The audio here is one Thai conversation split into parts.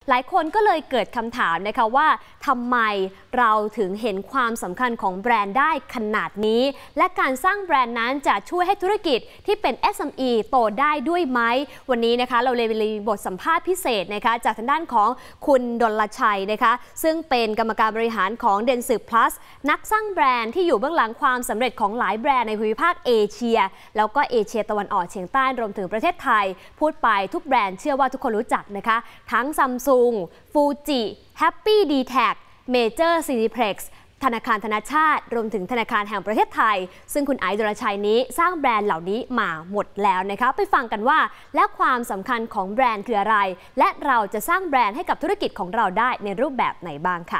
หลายคนก็เลยเกิดคำถามนะคะว่าทำไมเราถึงเห็นความสำคัญของแบรนด์ได้ขนาดนี้และการสร้างแบรนด์นั้นจะช่วยให้ธุรกิจที่เป็น SME โตได้ด้วยไหมวันนี้นะคะเราเลยมีบทสัมภาษณ์พิเศษนะคะจากทางด้านของคุณดลชัยนะคะซึ่งเป็นกรรมการบริหารของเดนสึ Plus นักสร้างแบรนด์ที่อยู่เบื้องหลังความสำเร็จของหลายแบรนด์ในภูมิภาคเอเชียแล้วก็เอเชียตะวันออกเฉียงใต้รวมถึงประเทศไทยพูดไปทุกแบรนด์เชื่อว่าทุกคนรู้จักนะคะทั้ง Samsungฟูจิ Happy D-Tag Major Cineplex ธนาคารธนชาติรวมถึงธนาคารแห่งประเทศไทยซึ่งคุณไอซ์ ดลชัยนี้สร้างแบรนด์เหล่านี้มาหมดแล้วนะคะไปฟังกันว่าและความสำคัญของแบรนด์คืออะไรและเราจะสร้างแบรนด์ให้กับธุรกิจของเราได้ในรูปแบบไหนบ้างค่ะ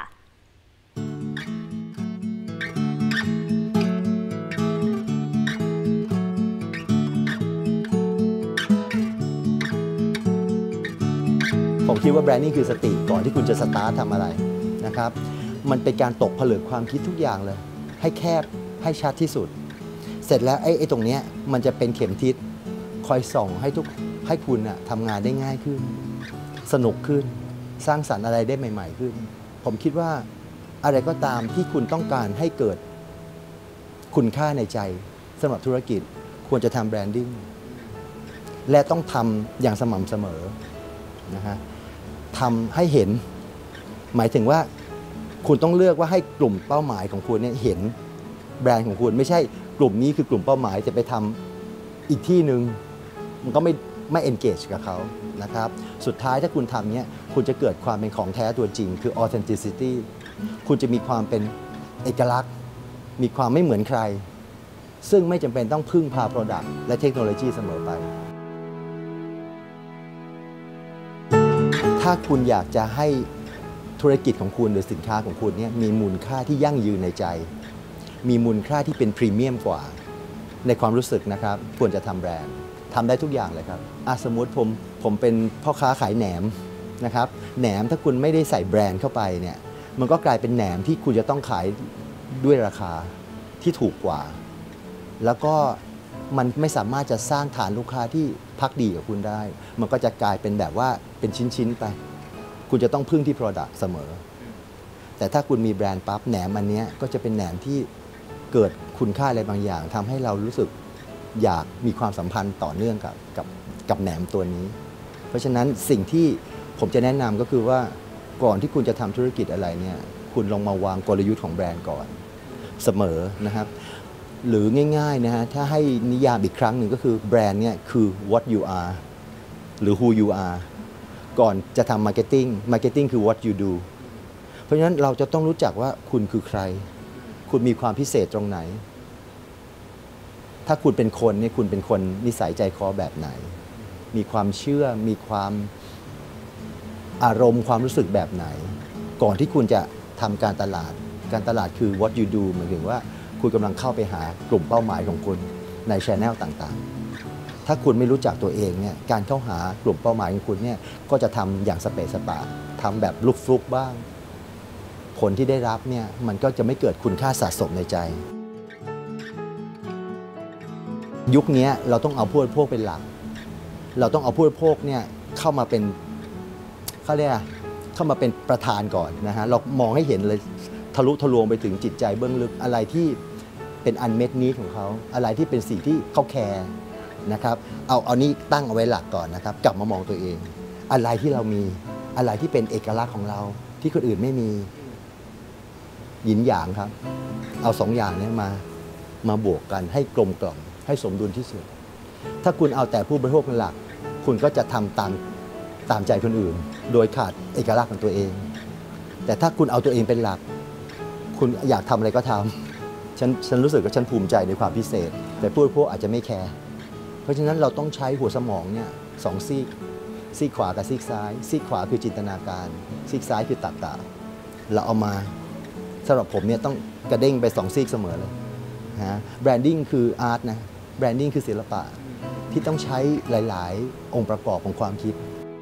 ผมคิดว่าแบรนดิ้งคือสติก่อนที่คุณจะสตาร์ททำอะไรนะครับมันเป็นการตกผลึกความคิดทุกอย่างเลยให้แคบให้ชัดที่สุดเสร็จแล้วไอ้ตรงนี้มันจะเป็นเข็มทิศคอยส่องให้คุณทำงานได้ง่ายขึ้นสนุกขึ้นสร้างสรรค์อะไรได้ใหม่ๆขึ้นผมคิดว่าอะไรก็ตามที่คุณต้องการให้เกิดคุณค่าในใจสำหรับธุรกิจควรจะทำแบรนดิ้งและต้องทำอย่างสม่ำเสมอนะฮะทำให้เห็นหมายถึงว่าคุณต้องเลือกว่าให้กลุ่มเป้าหมายของคุณเนี่ยเห็นแบรนด์ของคุณไม่ใช่กลุ่มนี้คือกลุ่มเป้าหมายจะไปทำอีกที่หนึ่งมันก็ไม่ engage กับเขานะครับสุดท้ายถ้าคุณทำเนี่ยคุณจะเกิดความเป็นของแท้ตัวจริงคือ authenticity คุณจะมีความเป็นเอกลักษณ์มีความไม่เหมือนใครซึ่งไม่จำเป็นต้องพึ่งพา product และเทคโนโลยีเสมอไปถ้าคุณอยากจะให้ธุรกิจของคุณหรือสินค้าของคุณเนี่ยมีมูลค่าที่ยั่งยืนในใจมีมูลค่าที่เป็นพรีเมียมกว่าในความรู้สึกนะครับควรจะทำแบรนด์ทำได้ทุกอย่างเลยครับสมมติผมเป็นพ่อค้าขายแหนมนะครับแหนมถ้าคุณไม่ได้ใส่แบรนด์เข้าไปเนี่ยมันก็กลายเป็นแหนมที่คุณจะต้องขายด้วยราคาที่ถูกกว่าแล้วก็มันไม่สามารถจะสร้างฐานลูกค้าที่พักดีกับคุณได้มันก็จะกลายเป็นแบบว่าเป็นชิ้นๆไปคุณจะต้องพึ่งที่ Product เสมอแต่ถ้าคุณมีแบรนด์ปั๊บแหนมอันนี้ก็จะเป็นแหนมที่เกิดคุณค่าอะไรบางอย่างทำให้เรารู้สึกอยากมีความสัมพันธ์ต่อเนื่องกับแหนมตัวนี้เพราะฉะนั้นสิ่งที่ผมจะแนะนำก็คือว่าก่อนที่คุณจะทำธุรกิจอะไรเนี่ยคุณลองมาวางกลยุทธ์ของแบรนด์ก่อนเสมอนะครับหรือง่ายๆนะฮะถ้าให้นิยามอีกครั้งหนึ่งก็คือแบรนด์เนี่ยคือ what you are หรือ who you are ก่อนจะทำ marketing คือ what you do เพราะฉะนั้นเราจะต้องรู้จักว่าคุณคือใครคุณมีความพิเศษตรงไหนถ้าคุณเป็นคนเนี่ยคุณเป็นคนนิสัยใจคอแบบไหนมีความเชื่อมีความอารมณ์ความรู้สึกแบบไหนก่อนที่คุณจะทำการตลาดคือ what you do หมายถึงว่าคุณกำลังเข้าไปหากลุ่มเป้าหมายของคุณใน channel ต่างๆถ้าคุณไม่รู้จักตัวเองเนี่ยการเข้าหากลุ่มเป้าหมายของคุณเนี่ยก็จะทำอย่างสเปซสปะทำแบบลุกฟลุกบ้างผลที่ได้รับเนี่ยมันก็จะไม่เกิดคุณค่าสะสมในใจยุคนี้เราต้องเอาผู้บริโภคเป็นหลักเราต้องเอาผู้บริโภคเนี่ยเข้ามาเป็นเขาเรียกเข้ามาเป็นประธานก่อนนะฮะเรามองให้เห็นเลยทะลุทะลวงไปถึงจิตใจเบื้องลึกอะไรที่เป็นอันเม็ดนี้ของเขาอะไรที่เป็นสิ่งที่เขาแคร์นะครับเอานี้ตั้งเอาไว้หลักก่อนนะครับกลับมามองตัวเองอะไรที่เรามีอะไรที่เป็นเอกลักษณ์ของเราที่คนอื่นไม่มีหยินหยางครับเอาสองอย่างนี้มาบวกกันให้กลมกล่อมให้สมดุลที่สุดถ้าคุณเอาแต่ผู้บริโภคเป็นหลักคุณก็จะทำตามใจคนอื่นโดยขาดเอกลักษณ์ของตัวเองแต่ถ้าคุณเอาตัวเองเป็นหลักคุณอยากทำอะไรก็ทำฉันรู้สึกว่าฉันภูมิใจในความพิเศษแต่ผู้บริโภคอาจจะไม่แคร์เพราะฉะนั้นเราต้องใช้หัวสมองเนี่ยสองซีกขวากับซีกซ้ายซีกขวาคือจินตนาการซีกซ้ายคือตรรกะเราเอามาสำหรับผมเนี่ยต้องกระเด้งไปสองซีกเสมอเลยนะแบรนดิ้งคืออาร์ตนะแบรนดิ้งคือศิลปะที่ต้องใช้หลายๆองค์ประกอบของความคิด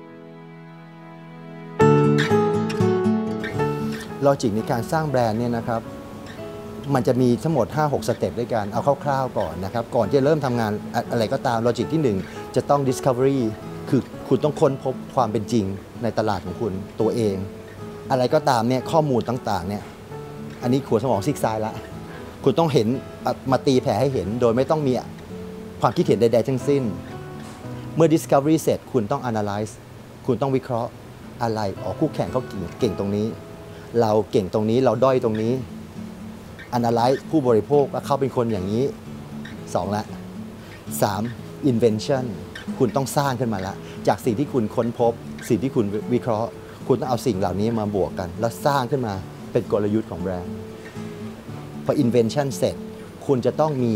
ลอจิกในการสร้างแบรนด์เนี่ยนะครับมันจะมีทั้งหมด 5-6 สเต็ปด้วยกันเอาคร่าวๆก่อนนะครับก่อนที่จะเริ่มทำงานอะไรก็ตามลอจิกที่1จะต้อง discovery คคือคุณต้องค้นพบความเป็นจริงในตลาดของคุณตัวเอง อะไรก็ตามเนี่ยข้อมูลต่างๆเนี่ยอันนี้ขัวสมองซีกซ้ายละคุณต้องเห็นมาตีแผ่ให้เห็นโดยไม่ต้องมีความคิดเห็นใดๆทั้งสิ้นเมื่อ discovery เสร็จคุณต้อง analyze คุณต้องวิเคราะห์อะไรคู่แข่งเขาเก่งตรงนี้เราเก่งตรงนี้เราด้อยตรงนี้ analyze ผู้บริโภคว่าเขาเป็นคนอย่างนี้2ละ3 invention คุณต้องสร้างขึ้นมาแล้วจากสิ่งที่คุณค้นพบสิ่งที่คุณวิเคราะห์คุณต้องเอาสิ่งเหล่านี้มาบวกกันแล้วสร้างขึ้นมาเป็นกลยุทธ์ของแบรนด์พอ invention เสร็จคุณจะต้องมี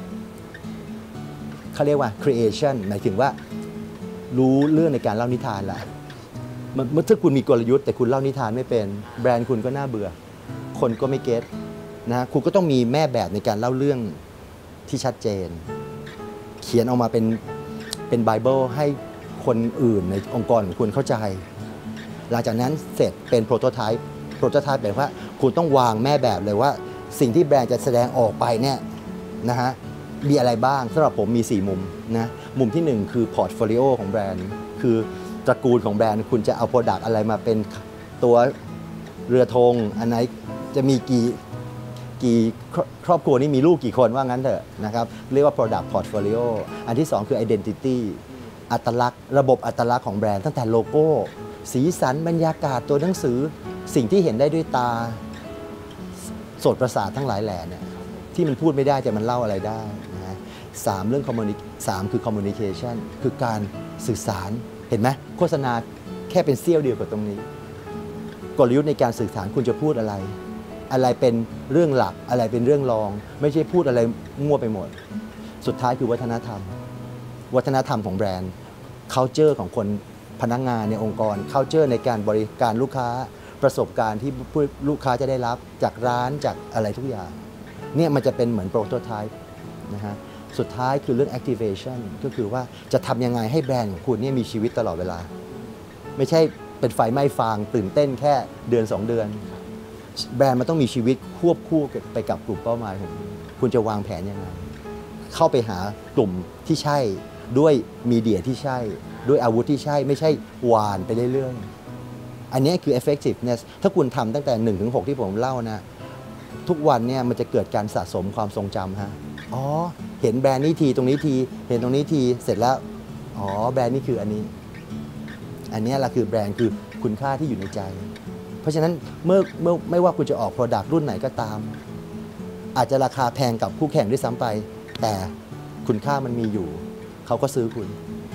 เขาเรียกว่า creation หมายถึงว่ารู้เรื่องในการเล่านิทานละเมื่อถ้าคุณมีกลยุทธ์แต่คุณเล่านิทานไม่เป็นแบรนด์คุณก็น่าเบื่อคนก็ไม่เก็ตนะคุณก็ต้องมีแม่แบบในการเล่าเรื่องที่ชัดเจนเขียนออกมาเป็นไบเบิลให้คนอื่นในองค์กรของคุณเข้าใจหลังจากนั้นเสร็จเป็นโปรโตไทป์แปลว่าคุณต้องวางแม่แบบเลยว่าสิ่งที่แบรนด์จะแสดงออกไปเนี่ยนะฮะมีอะไรบ้างสำหรับผมมี4มุมนะมุมที่1คือพอร์ตโฟลิโอของแบรนด์คือตระกูลของแบรนด์คุณจะเอาโปรดักต์อะไรมาเป็นตัวเรือธงอันไหนจะมีกี่ครอบครัวนี้มีลูกกี่คนว่างั้นเถอะนะครับเรียกว่า product portfolio อันที่2คือ identity อัตลักษณ์ระบบอัตลักษณ์ของแบรนด์ตั้งแต่โลโก้สีสันบรรยากาศตัวหนังสือสิ่งที่เห็นได้ด้วยตาโสตประสาททั้งหลายแหล่เนี่ยที่มันพูดไม่ได้แต่มันเล่าอะไรได้นะ3เรื่อง3คือ communication คือการสื่อสารเห็นไหมโฆษณาแค่เป็นเสี้ยวเดียวกับตรงนี้กลยุทธ์ในการสื่อสารคุณจะพูดอะไรเป็นเรื่องหลักอะไรเป็นเรื่องรองไม่ใช่พูดอะไรมั่วไปหมดสุดท้ายคือวัฒนธรรมของแบรนด์ culture ของคนพนักงานในองค์กร culture ในการบริการลูกค้าประสบการณ์ที่ลูกค้าจะได้รับจากร้านจากอะไรทุกอย่างเนี่ยมันจะเป็นเหมือน prototype นะฮะสุดท้ายคือเรื่อง activation ก็คือว่าจะทำยังไงให้แบรนด์ของคุณเนี่ยมีชีวิตตลอดเวลาไม่ใช่เป็นไฟไหม้ฟางตื่นเต้นแค่เดือน2 เดือนแบรนด์มันต้องมีชีวิตควบคู่ไปกับกลุ่มเป้าหมายของคุณจะวางแผนยังไงเข้าไปหากลุ่มที่ใช่ด้วยมีเดียที่ใช่ด้วยอาวุธที่ใช่ไม่ใช่หวานไปเรื่อยๆอันนี้คือ effectiveness ถ้าคุณทำตั้งแต่ 1-6 ที่ผมเล่านะทุกวันเนี่ยมันจะเกิดการสะสมความทรงจำฮะอ๋อเห็นแบรนด์นี้ทีตรงนี้ทีเห็นตรงนี้ทีเสร็จแล้วอ๋อแบรนด์นี้คืออันนี้แหละคือแบรนด์คือคุณค่าที่อยู่ในใจเพราะฉะนั้นเมื่อไม่ว่าคุณจะออก Product รุ่นไหนก็ตามอาจจะราคาแพงกับคู่แข่งด้วยซ้ำไปแต่คุณค่ามันมีอยู่เขาก็ซื้อคุณ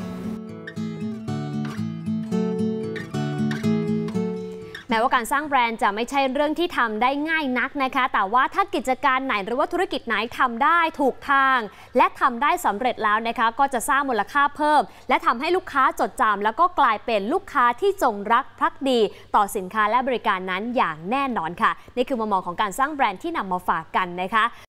แม้ว่าการสร้างแบรนด์จะไม่ใช่เรื่องที่ทำได้ง่ายนักนะคะแต่ว่าถ้ากิจการไหนหรือว่าธุรกิจไหนทำได้ถูกทางและทำได้สำเร็จแล้วนะคะก็จะสร้างมูลค่าเพิ่มและทำให้ลูกค้าจดจำแล้วก็กลายเป็นลูกค้าที่จงรักภักดีต่อสินค้าและบริการนั้นอย่างแน่นอนค่ะนี่คือมุมมองของการสร้างแบรนด์ที่นำมาฝากกันนะคะ